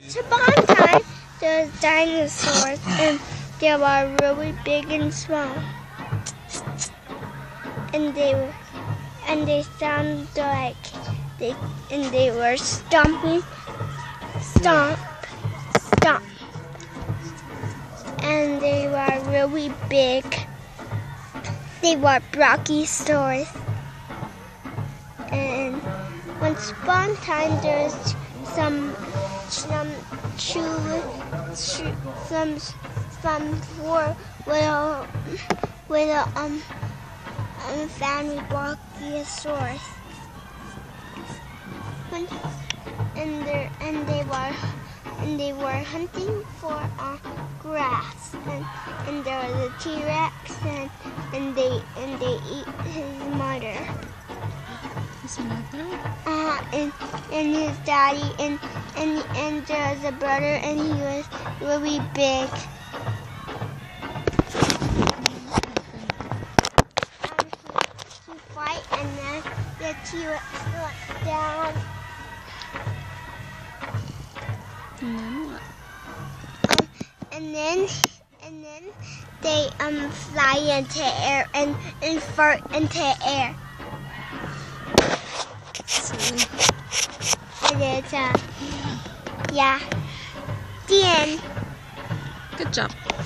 Once upon a time, there was dinosaurs, and they were really big and small. And they sounded like they were stomping, stomp, stomp. And they were really big. They were brachiosaurs. And once upon a time, there was some four little family brachiosaurs. And they were hunting for grass, and there was a T-Rex, and they eat his mother. His mother? And his daddy, and there was a brother, and he was really big. He fight, and then the T-Rex went down. And then what? And then they fly into air and fart into air. Silly. It is yeah. The end. Good job.